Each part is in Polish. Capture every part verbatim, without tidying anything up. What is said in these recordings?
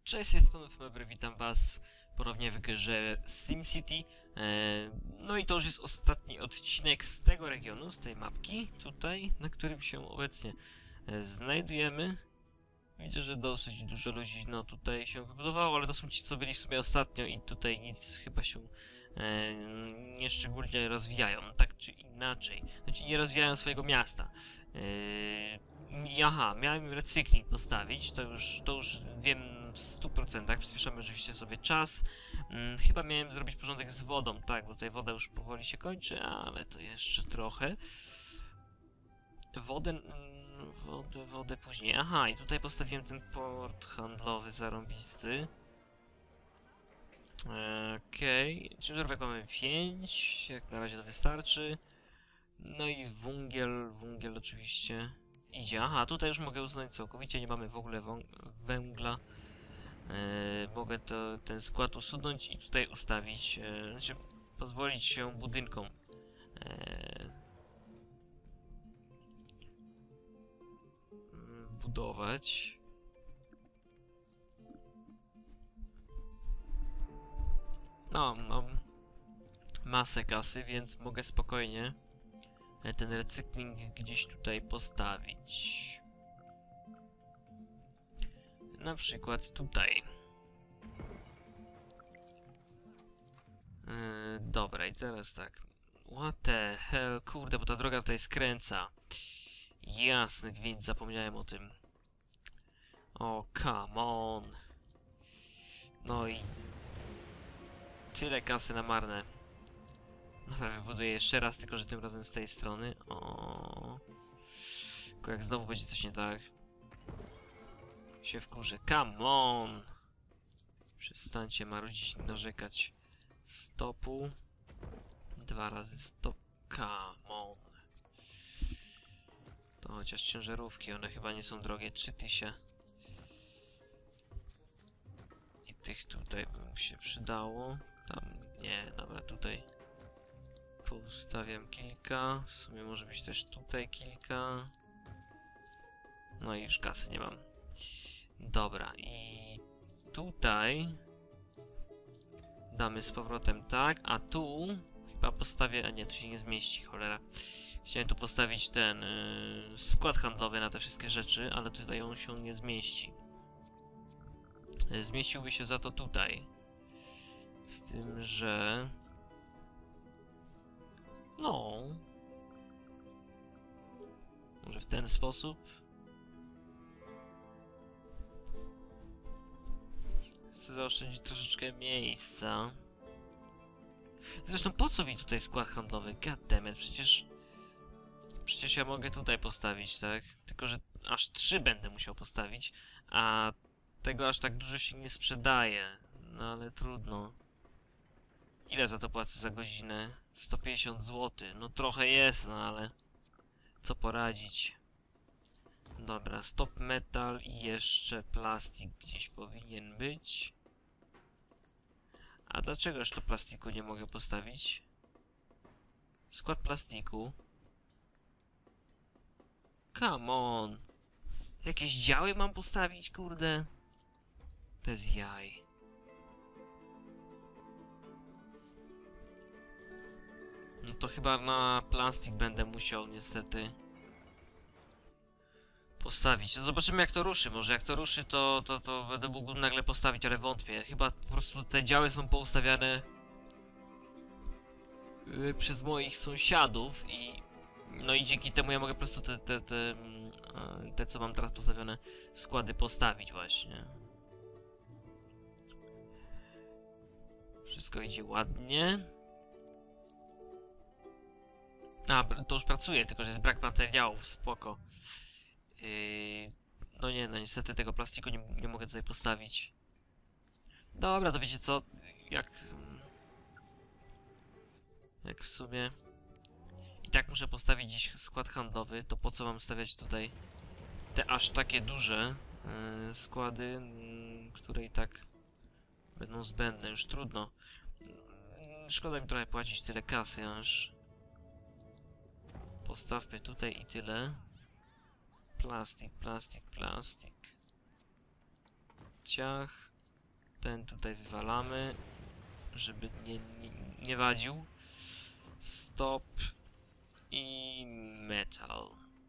Cześć, z tej strony Femebre, witam was ponownie w grze SimCity. Eee, no i to już jest ostatni odcinek z tego regionu, z tej mapki, tutaj, na którym się obecnie e, znajdujemy. Widzę, że dosyć dużo ludzi no tutaj się wybudowało, ale to są ci, co byli w sobie ostatnio i tutaj nic chyba się e, nie szczególnie rozwijają, tak czy inaczej. Znaczy nie rozwijają swojego miasta. Eee, Aha, miałem recykling postawić, to już, to już wiem w stu procentach, przyspieszamy oczywiście sobie czas. Hmm, chyba miałem zrobić porządek z wodą, tak, bo tutaj woda już powoli się kończy, ale to jeszcze trochę. Wodę, mm, wodę, wodę później. Aha, i tutaj postawiłem ten port handlowy zarąbisty. Okej, okay. Ciężarówek mamy pięć, jak na razie to wystarczy. No i węgiel, węgiel oczywiście idzie. Aha, tutaj już mogę uznać całkowicie, nie mamy w ogóle węgla. Eee, mogę to, ten skład usunąć i tutaj ustawić, e, znaczy pozwolić się budynkom e, budować. No, mam masę kasy, więc mogę spokojnie ten recykling gdzieś tutaj postawić. Na przykład tutaj. Yy, dobra, i teraz tak. What the hell? Kurde, bo ta droga tutaj skręca. Jasny gwint, zapomniałem o tym. O, come on. No i tyle kasy na marne. Dobra, wybuduję jeszcze raz, tylko że tym razem z tej strony. O. Tylko jak znowu będzie coś nie tak, się wkurzę. Come on! Przestańcie marudzić, narzekać. Stopu. Dwa razy stop. Come on. To chociaż ciężarówki, one chyba nie są drogie. trzy tysiące. I tych tutaj by mi się przydało. Tam nie, dobra, tutaj postawiam kilka. W sumie może być też tutaj kilka. No i już kasy nie mam. Dobra, i tutaj damy z powrotem tak, a tu chyba postawię, a nie, tu się nie zmieści, cholera. Chciałem tu postawić ten yy, skład handlowy na te wszystkie rzeczy, ale tutaj on się nie zmieści. Zmieściłby się za to tutaj. Z tym, że... No... Może w ten sposób? Chcę zaoszczędzić troszeczkę miejsca. Zresztą po co mi tutaj skład handlowy? Goddammit, przecież... Przecież ja mogę tutaj postawić, tak? Tylko, że aż trzy będę musiał postawić, a tego aż tak dużo się nie sprzedaje. No ale trudno. Ile za to płacę za godzinę? sto pięćdziesiąt złotych. No trochę jest, no ale... Co poradzić? Dobra, stop metal i jeszcze plastik gdzieś powinien być. A dlaczegoż to plastiku nie mogę postawić? Skład plastiku. Come on. Jakieś działy mam postawić, kurde? Bez jaj. No to chyba na plastik będę musiał niestety postawić. No zobaczymy jak to ruszy. Może jak to ruszy, to, to, to będę mógł nagle postawić, ale wątpię. Chyba po prostu te działy są poustawiane yy, przez moich sąsiadów i no i dzięki temu ja mogę po prostu te, te, te, te, te co mam teraz postawione składy postawić właśnie. Wszystko idzie ładnie. A, to już pracuje, tylko że jest brak materiałów, spoko. Yy, no nie, no niestety tego plastiku nie, nie mogę tutaj postawić. Dobra, to wiecie co, jak... Jak w sumie... I tak muszę postawić dziś skład handlowy, to po co mam stawiać tutaj te aż takie duże yy, składy, yy, które i tak będą zbędne, już trudno. Yy, szkoda mi trochę płacić tyle kasy, aż... Postawmy tutaj i tyle. Plastik, plastik, plastik. Ciach. Ten tutaj wywalamy, żeby nie, nie, nie wadził. Stop i metal.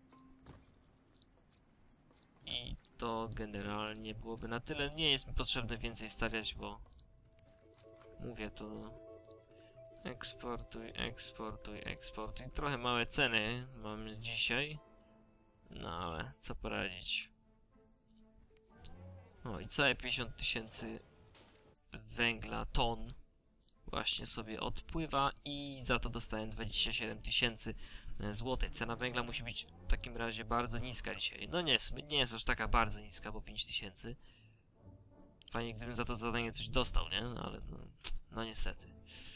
I to generalnie byłoby na tyle. Nie jest mi potrzebne więcej stawiać, bo mówię to eksportuj, eksportuj, eksportuj. Trochę małe ceny mamy dzisiaj. No ale co poradzić. No i całe pięćdziesiąt tysięcy węgla, ton właśnie sobie odpływa i za to dostałem dwadzieścia siedem tysięcy złotych. Cena węgla musi być w takim razie bardzo niska dzisiaj. No nie, w sumie nie jest aż taka bardzo niska, bo pięć tysięcy. Fajnie, gdybym za to zadanie coś dostał, nie? No, ale no, no niestety.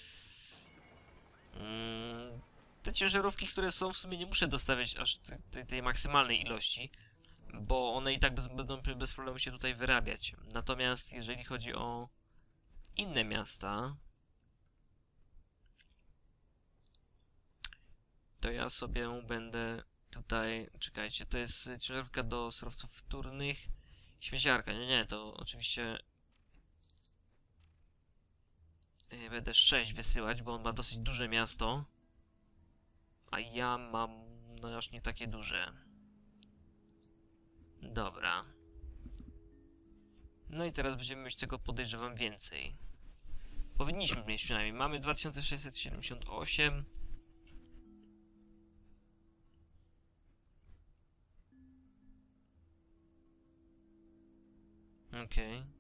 Mm, te ciężarówki, które są, w sumie nie muszę dostawiać aż tej, tej maksymalnej ilości, bo one i tak bez, będą bez problemu się tutaj wyrabiać. Natomiast jeżeli chodzi o inne miasta, to ja sobie będę tutaj, czekajcie, to jest ciężarówka do surowców wtórnych, śmieciarka, nie, nie, to oczywiście będę sześć wysyłać, bo on ma dosyć duże miasto, a ja mam no aż nie takie duże. Dobra. No i teraz będziemy mieć tego, podejrzewam, więcej. Powinniśmy mieć przynajmniej. Mamy dwa tysiące sześćset siedemdziesiąt osiem. Okej. Okay.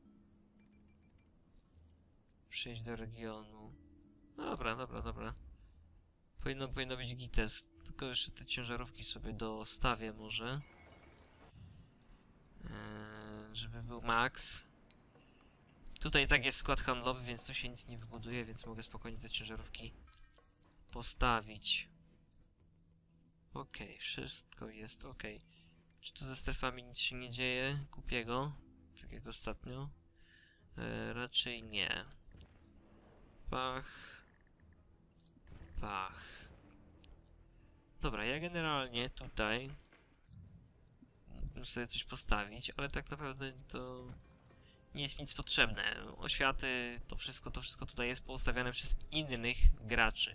Przejść do regionu. Dobra, dobra, dobra. Powinno, powinno być gites. Tylko jeszcze te ciężarówki sobie dostawię może. Eee, żeby był max. Tutaj tak jest skład handlowy, więc tu się nic nie wybuduje, więc mogę spokojnie te ciężarówki postawić. Okej, okay, wszystko jest ok. Czy tu ze strefami nic się nie dzieje? Kupię go, tak jak ostatnio. Eee, raczej nie. Pach. Pach. Dobra, ja generalnie tutaj mógłbym sobie coś postawić, ale tak naprawdę to nie jest mi nic potrzebne. Oświaty, to wszystko, to wszystko tutaj jest poustawiane przez innych graczy.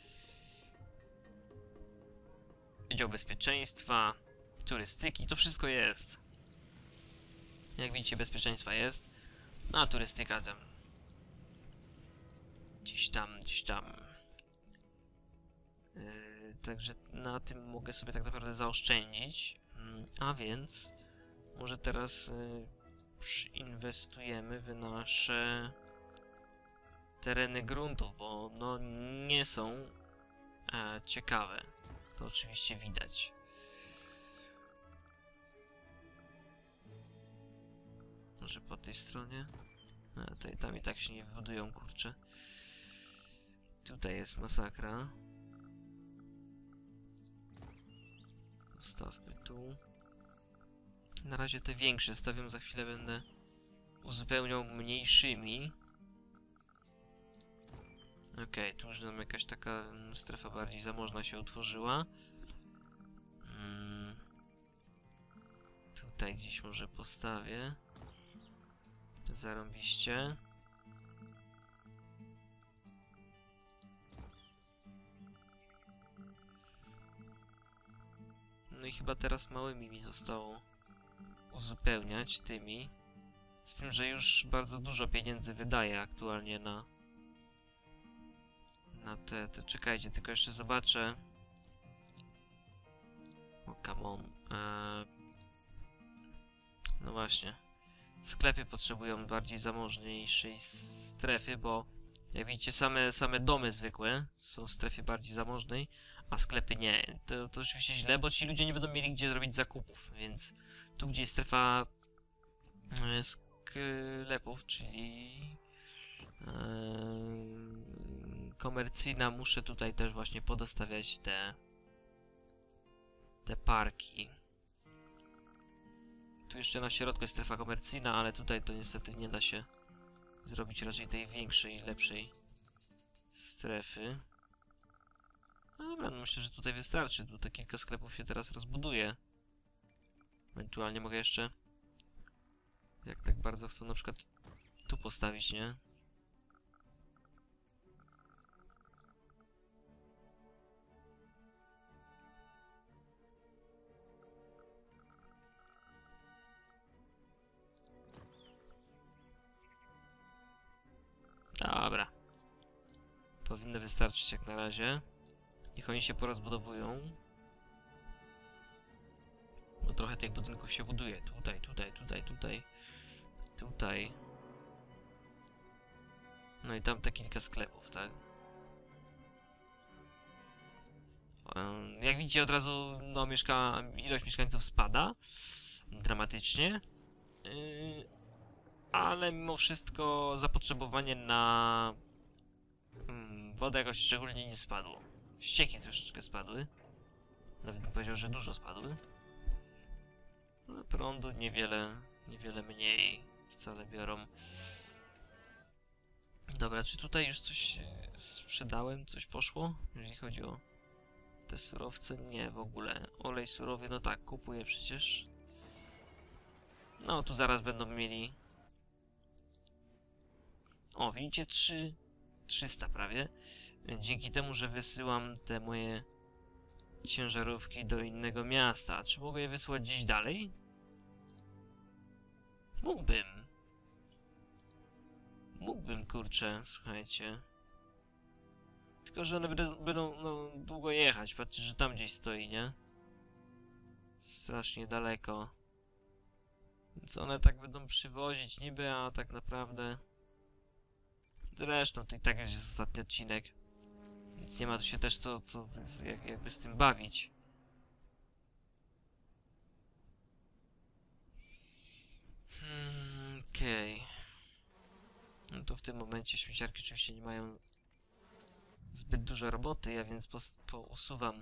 Wydział bezpieczeństwa, turystyki, to wszystko jest. Jak widzicie, bezpieczeństwa jest. No a turystyka tam gdzieś tam, gdzieś tam. Yy, także na tym mogę sobie tak naprawdę zaoszczędzić. Yy, a więc może teraz yy, przyinwestujemy w nasze tereny gruntów, bo no nie są e, ciekawe. To oczywiście widać. Może po tej stronie? A, tutaj, tam i tak się nie wybudują, kurczę. Tutaj jest masakra. Zostawmy tu. Na razie te większe stawiam, za chwilę będę uzupełniał mniejszymi. Okej, okay, tu już nam jakaś taka strefa bardziej zamożna się utworzyła. Hmm. Tutaj gdzieś może postawię. Zarąbiście. No i chyba teraz małymi mi zostało uzupełniać tymi. Z tym, że już bardzo dużo pieniędzy wydaję aktualnie na na te, te czekajcie, tylko jeszcze zobaczę. O, come on. Eee, no właśnie. Sklepy potrzebują bardziej zamożniejszej strefy, bo jak widzicie, same, same domy zwykłe są w strefie bardziej zamożnej, a sklepy nie. To, to oczywiście źle, bo ci ludzie nie będą mieli gdzie zrobić zakupów, więc tu, gdzie jest strefa e, sklepów, czyli e, komercyjna, muszę tutaj też właśnie podostawiać te te parki. Tu jeszcze na środku jest strefa komercyjna, ale tutaj to niestety nie da się zrobić raczej tej większej, lepszej strefy. No dobra, no myślę, że tutaj wystarczy. Tu te kilka sklepów się teraz rozbuduje. Ewentualnie mogę jeszcze, jak tak bardzo chcą, na przykład tu postawić, nie? Dobra. Powinno wystarczyć jak na razie. Niech oni się porozbudowują. Bo trochę tych budynków się buduje. Tutaj, tutaj, tutaj, tutaj. Tutaj. No i tam te kilka sklepów, tak? Um, jak widzicie, od razu no, mieszka... ilość mieszkańców spada. Dramatycznie. Yy, ale mimo wszystko zapotrzebowanie na hmm, wodę jakoś szczególnie nie spadło. Ścieki troszeczkę spadły. Nawet bym powiedział, że dużo spadły. No, prądu niewiele, niewiele mniej wcale biorą. Dobra, czy tutaj już coś sprzedałem? Coś poszło? Jeżeli chodzi o te surowce? Nie, w ogóle. Olej surowy, no tak, kupuję przecież. No, tu zaraz będą mieli... O, widzicie? trzy trzysta prawie. Dzięki temu, że wysyłam te moje ciężarówki do innego miasta. Czy mogę je wysłać gdzieś dalej? Mógłbym. Mógłbym, kurczę, słuchajcie. Tylko, że one będą, będą no, długo jechać. Patrzcie, że tam gdzieś stoi, nie? Strasznie daleko. Więc one tak będą przywozić niby, a tak naprawdę... Zresztą to i tak jest ostatni odcinek. Więc nie ma tu się też co, co jak, jakby z tym bawić. Hmm, okej. Okay. No to w tym momencie śmieciarki oczywiście nie mają zbyt dużo roboty, ja więc pousuwam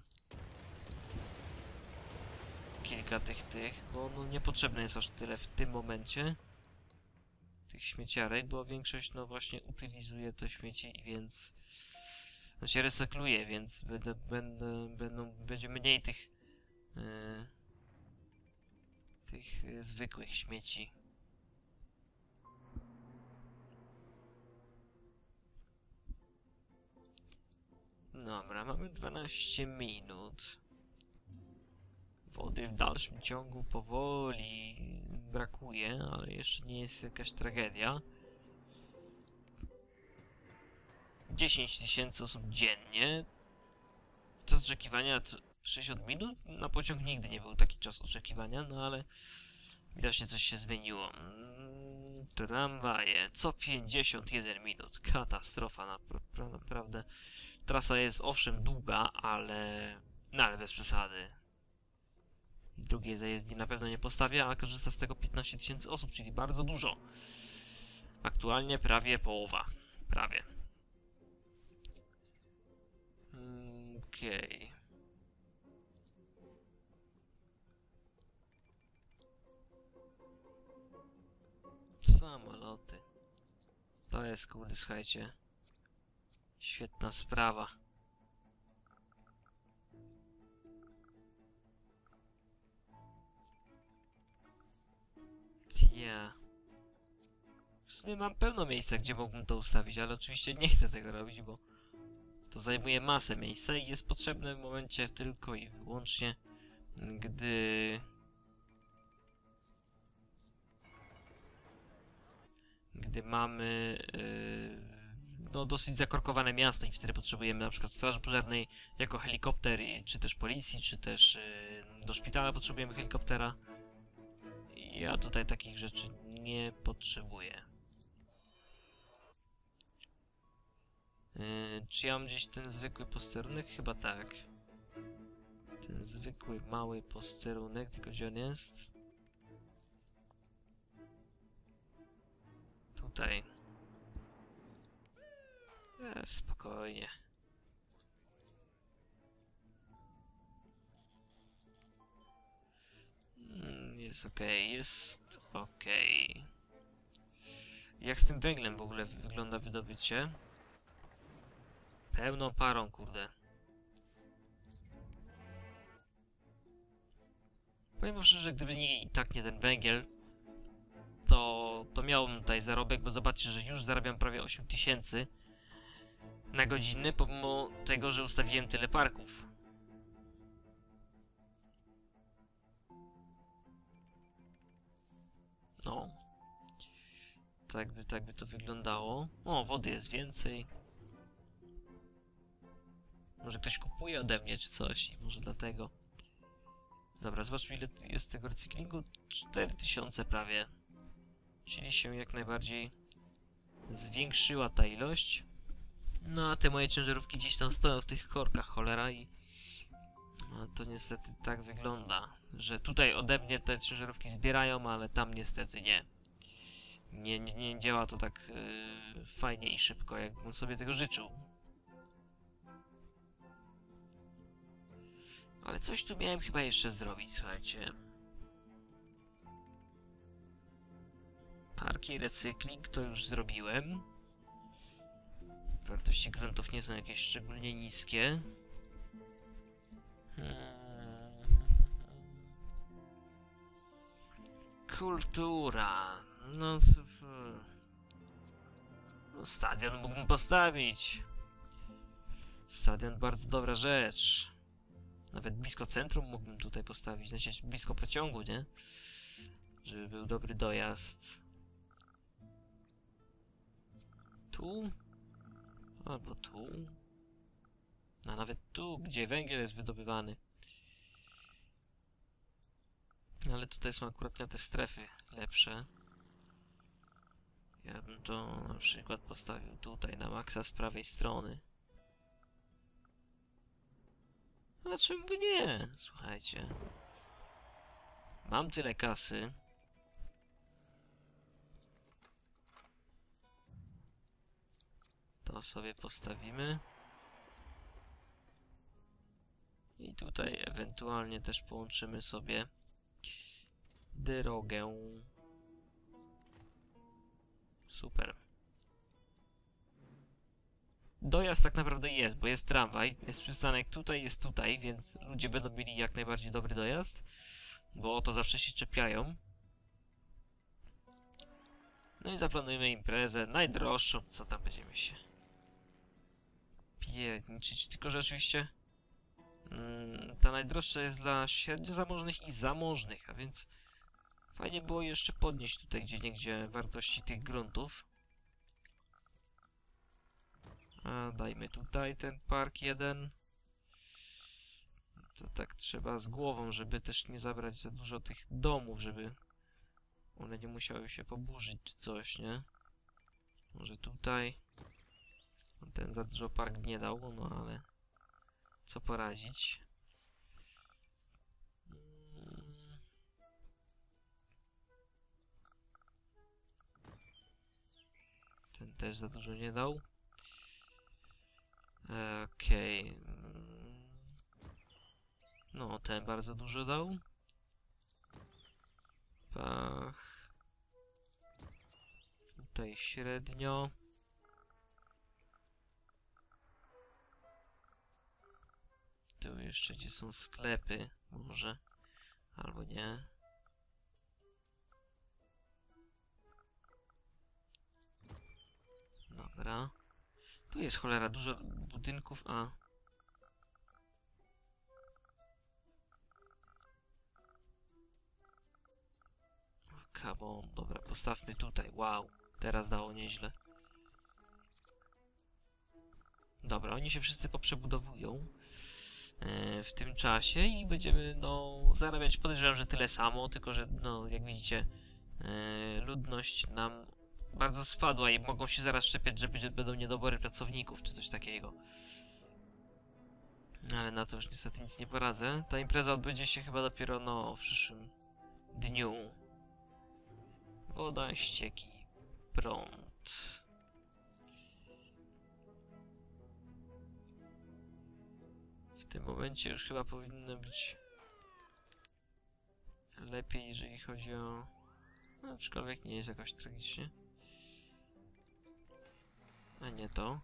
kilka tych tych, bo no niepotrzebne jest aż tyle w tym momencie tych śmieciarek, bo większość no właśnie utylizuje te śmieci, więc no się recykluje, więc będę, będę, będą, będzie mniej tych yy, tych yy, zwykłych śmieci. Dobra, mamy dwanaście minut. Wody w dalszym ciągu powoli brakuje, ale jeszcze nie jest jakaś tragedia. dziesięć tysięcy osób dziennie. Czas oczekiwania sześćdziesiąt minut? Na pociąg nigdy nie był taki czas oczekiwania, no ale widocznie coś się zmieniło. Mm, tramwaje co pięćdziesiąt jeden minut. Katastrofa, napra naprawdę. Trasa jest owszem długa, ale... no ale bez przesady. Drugiej zajezdni na pewno nie postawię, a korzysta z tego piętnaście tysięcy osób, czyli bardzo dużo. Aktualnie prawie połowa. Prawie. Okej. Okay. Samoloty. To jest, kurde, słuchajcie. Świetna sprawa. Ja. W sumie mam pełno miejsca, gdzie mógłbym to ustawić, ale oczywiście nie chcę tego robić, bo to zajmuje masę miejsca i jest potrzebne w momencie tylko i wyłącznie, gdy... gdy mamy yy, no dosyć zakorkowane miasto i wtedy potrzebujemy na przykład straży pożarnej jako helikopter, czy też policji, czy też yy, do szpitala potrzebujemy helikoptera. Ja tutaj takich rzeczy nie potrzebuję. Yy, czy ja mam gdzieś ten zwykły posterunek? Chyba tak. Ten zwykły, mały posterunek, tylko gdzie on jest? Tutaj. E, spokojnie. Mm, jest okej, okay, jest okej. Okay. Jak z tym węglem w ogóle wygląda wydobycie? Pełną parą, kurde. Powiem szczerze, że gdyby nie, i tak nie ten węgiel, to, to miałbym tutaj zarobek, bo zobaczcie, że już zarabiam prawie osiem tysięcy na godzinę, pomimo tego, że ustawiłem tyle parków. No. Tak by, tak by to wyglądało. O, wody jest więcej. Może ktoś kupuje ode mnie czy coś i może dlatego. Dobra, zobaczmy ile jest tego recyklingu. cztery tysiące prawie. Czyli się jak najbardziej zwiększyła ta ilość. No a te moje ciężarówki gdzieś tam stoją w tych korkach, cholera, i no, to niestety tak wygląda, że tutaj ode mnie te ciężarówki zbierają, ale tam niestety nie. Nie, nie, nie działa to tak yy, fajnie i szybko, jakbym sobie tego życzył. Ale coś tu miałem chyba jeszcze zrobić, słuchajcie. Parki, recykling to już zrobiłem. Wartości gruntów nie są jakieś szczególnie niskie. Hmm. Kultura. No, no, stadion mógłbym postawić. Stadion bardzo dobra rzecz. Nawet blisko centrum mógłbym tutaj postawić. Znaczy blisko pociągu, nie? Żeby był dobry dojazd. Tu? Albo tu? A nawet tu, gdzie węgiel jest wydobywany. Ale tutaj są akurat te strefy lepsze. Ja bym to na przykład postawił tutaj na maksa z prawej strony. A czemu by nie? Słuchajcie. Mam tyle kasy. To sobie postawimy. I tutaj ewentualnie też połączymy sobie drogę. Super. Dojazd tak naprawdę jest, bo jest tramwaj, jest przystanek tutaj, jest tutaj, więc ludzie będą mieli jak najbardziej dobry dojazd, bo o to zawsze się czepiają. No i zaplanujemy imprezę najdroższą, co tam będziemy się pierniczyć, tylko że oczywiście mm, ta najdroższa jest dla średnio zamożnych i zamożnych, a więc fajnie było jeszcze podnieść tutaj gdzieniegdzie wartości tych gruntów. A dajmy tutaj ten park jeden. To tak trzeba z głową, żeby też nie zabrać za dużo tych domów, żeby one nie musiały się poburzyć czy coś, nie? Może tutaj. Ten za dużo park nie dał, no ale co poradzić. Ten też za dużo nie dał. Okej. Okay. No, ten bardzo dużo dał. Pach. Tutaj średnio. Tu jeszcze gdzie są sklepy, może. Albo nie. Dobra. Tu jest cholera dużo budynków, a... Come on. Dobra, postawmy tutaj. Wow, teraz dało nieźle. Dobra, oni się wszyscy poprzebudowują w tym czasie i będziemy, no, zarabiać, podejrzewam, że tyle samo, tylko że, no, jak widzicie, ludność nam bardzo spadła i mogą się zaraz szczepiać, że będą niedobory pracowników, czy coś takiego. Ale na to już niestety nic nie poradzę. Ta impreza odbędzie się chyba dopiero, no, w przyszłym dniu. Woda, ścieki, prąd. W tym momencie już chyba powinno być lepiej, jeżeli chodzi o... No, aczkolwiek nie jest jakoś tragicznie. A nie to.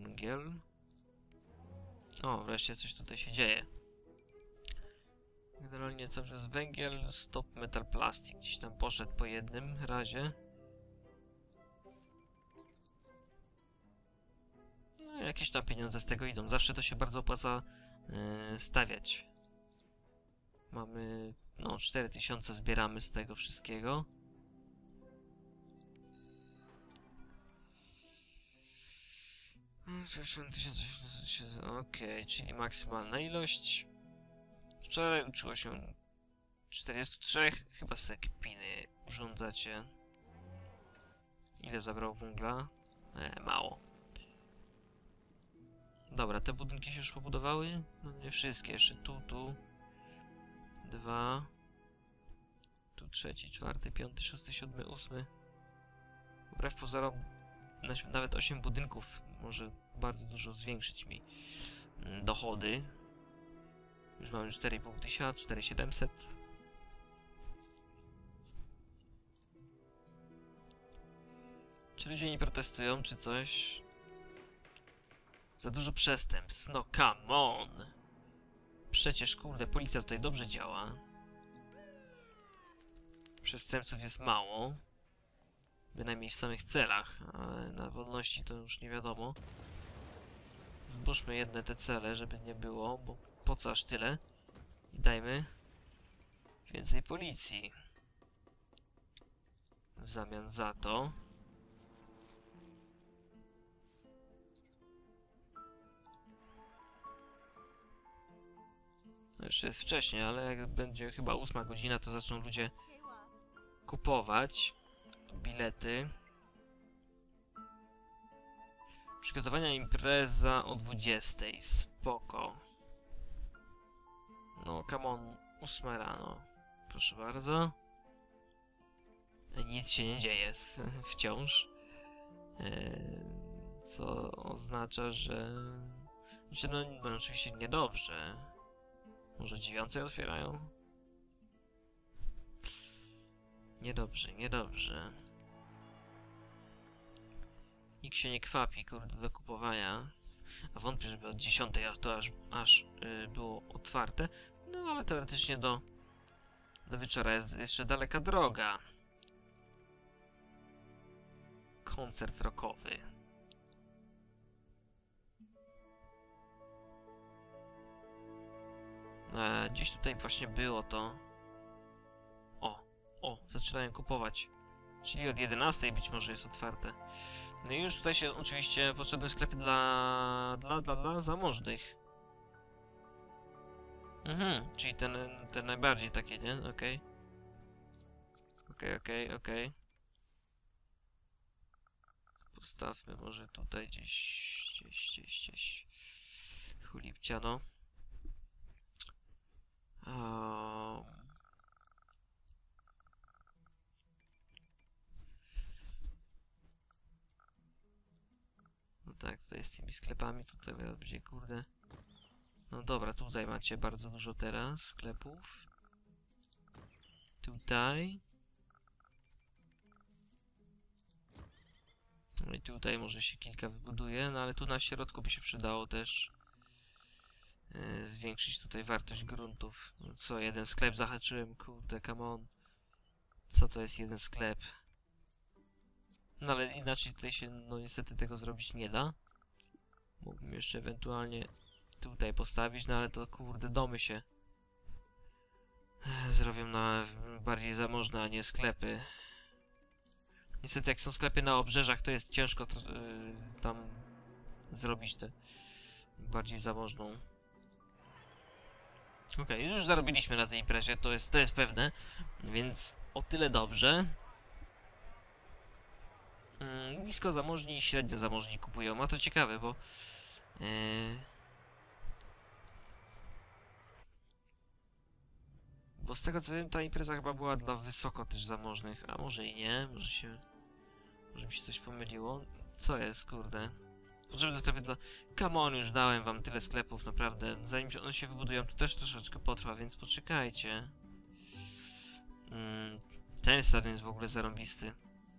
Wungiel. O, wreszcie coś tutaj się dzieje. Generalnie cały czas węgiel, stop metal plastik. Gdzieś tam poszedł po jednym razie. No jakieś tam pieniądze z tego idą. Zawsze to się bardzo opłaca yy, stawiać. Mamy... no cztery tysiące zbieramy z tego wszystkiego. Okej, czyli maksymalna ilość. Wczoraj uczyło się czterdziestu trzech. Chyba sobie kpiny urządzacie. Ile zabrał węgla? E, mało. Dobra, te budynki się już pobudowały? No nie wszystkie, jeszcze tu, tu. Dwa. Tu trzeci, czwarty, piąty, szósty, siódmy, ósmy. Wbrew pozorom nawet osiem budynków może bardzo dużo zwiększyć mi dochody. Już mamy cztery i pół tysiąca, cztery tysiące siedemset. Czy ludzie nie protestują, czy coś? Za dużo przestępstw. No come on! Przecież kurde, policja tutaj dobrze działa. Przestępców jest mało. Bynajmniej w samych celach, ale na wolności to już nie wiadomo. Zbóżmy jedne te cele, żeby nie było, bo po co aż tyle? I dajmy więcej policji. W zamian za to. No jeszcze jest wcześnie, ale jak będzie chyba ósma godzina, to zaczną ludzie kupować bilety. Przygotowania impreza o dwudziestej. Spoko. No, come on. ósma rano. Proszę bardzo. Nic się nie dzieje wciąż. Eee, co oznacza, że... Znaczy, no, no oczywiście niedobrze. Może dziewiątej otwierają? Niedobrze, niedobrze. Nikt się nie kwapi, kurde, do kupowania. A wątpię, żeby od dziesiątej to aż, aż yy, było otwarte. No ale teoretycznie do, do wieczora jest jeszcze daleka droga. Koncert rockowy. E, gdzieś tutaj właśnie było to. O, o, zaczynają kupować. Czyli od jedenastej być może jest otwarte. No i już tutaj się oczywiście potrzebne sklepy dla, dla, dla, dla zamożnych. Mhm, czyli ten, ten najbardziej takie, nie? Okej. Okej, okej, okej. Postawmy może tutaj gdzieś, gdzieś, gdzieś, gdzieś. Chulipciano. Um. No tak, tutaj z tymi sklepami, tutaj będzie kurde. No dobra, tutaj macie bardzo dużo teraz sklepów. Tutaj. No i tutaj może się kilka wybuduje, no ale tu na środku by się przydało też yy, zwiększyć tutaj wartość gruntów. No co, jeden sklep zahaczyłem, kurde, come on. Co to jest jeden sklep? No ale inaczej tutaj się, no niestety tego zrobić nie da. Mógłbym jeszcze ewentualnie tutaj postawić, no ale to kurde, domy się zrobią na bardziej zamożne, a nie sklepy. Niestety jak są sklepy na obrzeżach, to jest ciężko yy, tam zrobić tę bardziej zamożną. Okej, okay, już zarobiliśmy na tej imprezie, to jest, to jest pewne, więc o tyle dobrze. Yy, nisko zamożni i średnio zamożni kupują, a to ciekawe, bo yy, bo z tego co wiem, ta impreza chyba była dla wysoko też zamożnych, a może i nie, może się... Może mi się coś pomyliło. Co jest, kurde? Potrzebne sklepy dla... Come on, już dałem wam tyle sklepów, naprawdę. Zanim one się wybudują, to też troszeczkę potrwa, więc poczekajcie. Mm, ten stadion jest w ogóle zarąbisty.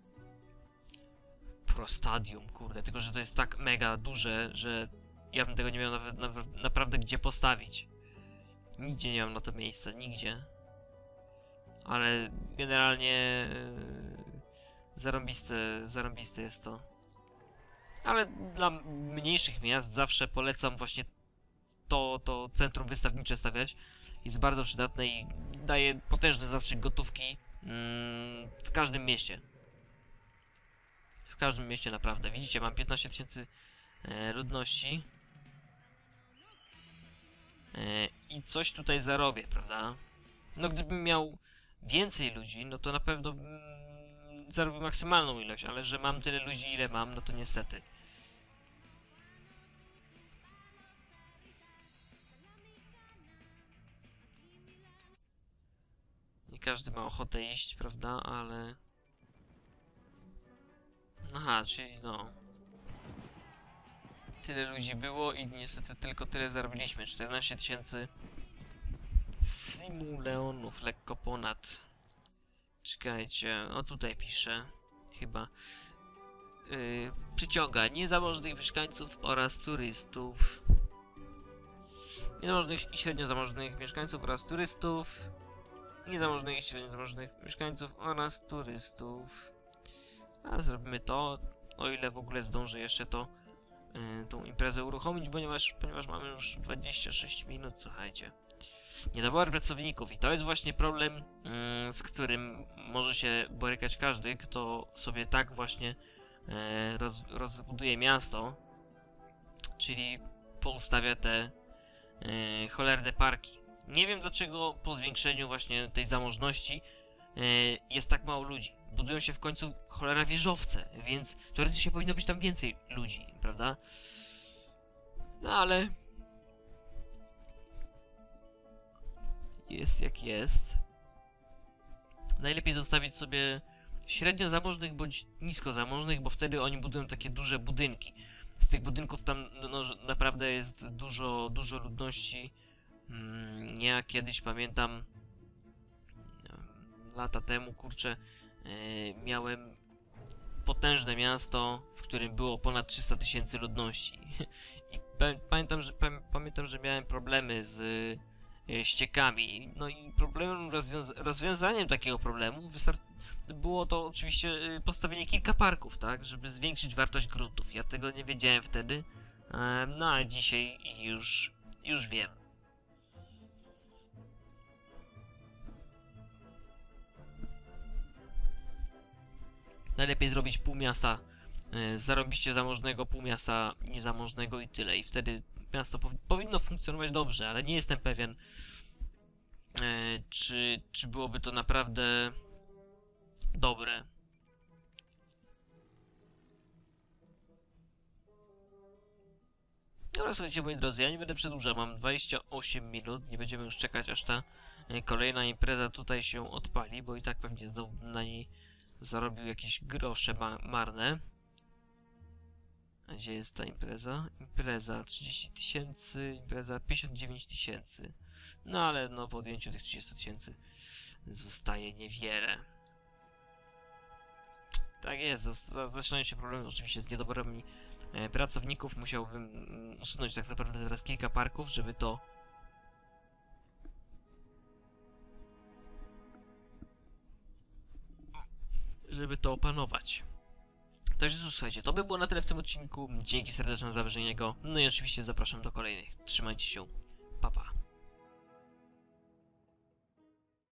Pro Stadium, kurde. Tylko, że to jest tak mega duże, że ja bym tego nie miał nawet, nawet naprawdę gdzie postawić. Nigdzie nie mam na to miejsca, nigdzie. Ale generalnie yy, zarąbiste, zarąbiste jest to. Ale dla mniejszych miast zawsze polecam właśnie to, to centrum wystawnicze stawiać. Jest bardzo przydatne i daje potężny zastrzyk gotówki yy, w każdym mieście. W każdym mieście naprawdę. Widzicie, mam piętnaście tysięcy e, ludności. E, I coś tutaj zarobię, prawda? No gdybym miał więcej ludzi, no to na pewno mm, zarobił maksymalną ilość, ale że mam tyle ludzi, ile mam, no to niestety. Nie każdy ma ochotę iść, prawda, ale... Aha, czyli no... Tyle ludzi było i niestety tylko tyle zarobiliśmy. czternaście tysięcy simoleonów, lekko ponad. Czekajcie, o tutaj pisze. Chyba. Yy, przyciąga niezamożnych mieszkańców oraz turystów. Niezamożnych i średnio zamożnych mieszkańców oraz turystów. Niezamożnych i średnio zamożnych mieszkańców oraz turystów. A zrobimy to, o ile w ogóle zdążę jeszcze to yy, tą imprezę uruchomić, ponieważ, ponieważ mamy już dwadzieścia sześć minut, słuchajcie. Niedobór pracowników i to jest właśnie problem, yy, z którym może się borykać każdy, kto sobie tak właśnie yy, roz, rozbuduje miasto, czyli poustawia te yy, cholerne parki. Nie wiem dlaczego po zwiększeniu właśnie tej zamożności yy, jest tak mało ludzi. Budują się w końcu cholera wieżowce, więc teoretycznie powinno być tam więcej ludzi, prawda? No ale... jest jak jest. Najlepiej zostawić sobie średnio zamożnych bądź nisko zamożnych, bo wtedy oni budują takie duże budynki. Z tych budynków tam no, no, naprawdę jest dużo, dużo ludności. Hmm, ja kiedyś pamiętam lata temu, kurczę, yy, miałem potężne miasto, w którym było ponad trzysta tysięcy ludności. I pamiętam, że, pamiętam, że miałem problemy z ściekami. No i problemem, rozwiąza rozwiązaniem takiego problemu było to oczywiście postawienie kilka parków, tak, żeby zwiększyć wartość gruntów. Ja tego nie wiedziałem wtedy, no a dzisiaj już, już wiem. Najlepiej zrobić pół miasta zarobiście zamożnego, pół miasta niezamożnego i tyle. I wtedy miasto pow powinno funkcjonować dobrze, ale nie jestem pewien, e, czy, czy byłoby to naprawdę dobre. Dobra, słuchajcie, moi drodzy, ja nie będę przedłużał, mam dwadzieścia osiem minut, nie będziemy już czekać, aż ta e, kolejna impreza tutaj się odpali, bo i tak pewnie znowu na niej zarobił jakieś grosze ma marne. A gdzie jest ta impreza? Impreza trzydzieści tysięcy, impreza pięćdziesiąt dziewięć tysięcy. No ale no po odjęciu tych trzydziestu tysięcy zostaje niewiele. Tak jest, zaczynają się problemy oczywiście z niedoborem e, pracowników. Musiałbym mm, usunąć tak naprawdę teraz kilka parków, żeby to żeby to opanować. Także cóż, słuchajcie, to by było na tyle w tym odcinku. Dzięki serdeczne za obejrzenie go. No i oczywiście zapraszam do kolejnych. Trzymajcie się.